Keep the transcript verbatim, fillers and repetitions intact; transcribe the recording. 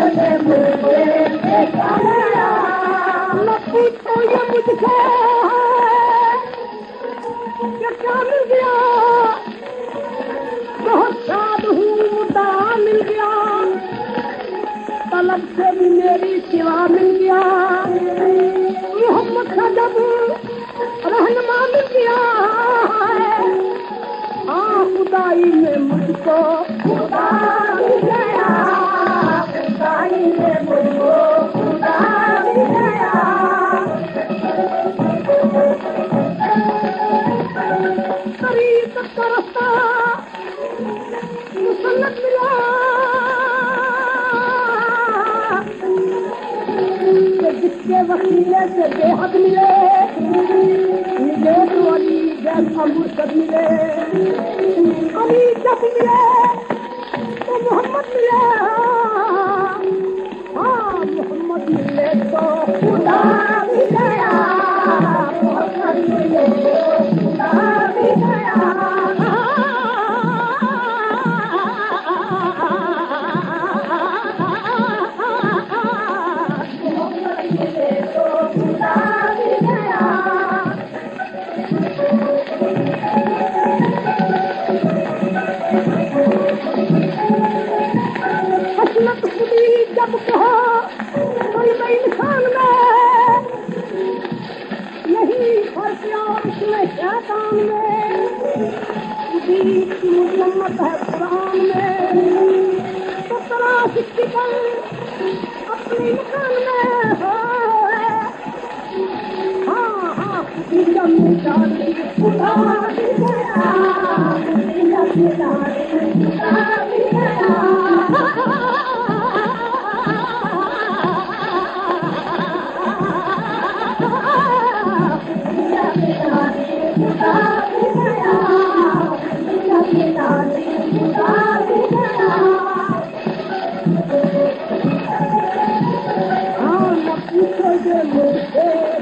न पूछो ये मुझसे कि क्या मिल गया, बहुत साध हूँ मुद्दा मिल गया, तलब से भी मेरी सिवा मिल गया, मोहम्मद का जब रहनुमा मिल गया, हाँ खुदाई में मुझको खुदा मिल गया, खुदाई में मुझको खुदा मिल गया। तरीक का रास्ता मुसन्नत मिला, जिसके वसीले से बेहद मिले, मिले तो अली जैसा मुर्शद मिले, अली जब मिले तो मोहम्मद मिले, हाँ मोहम्मद मिले तो खुदा भी गया, मोहम्मद मिले तो खुदा भी गया। जब कहो कोई मैं इंसान में नहीं और प्यार उसमें शैतान में, मुसम्मत है कुरान में, तो तलाश इसकी पर अपने मकान में हो, हाँ हाँ खुदा खुदा भी गया, खुदा खुदा भी गया। हाँ न पूछो ये मुझसे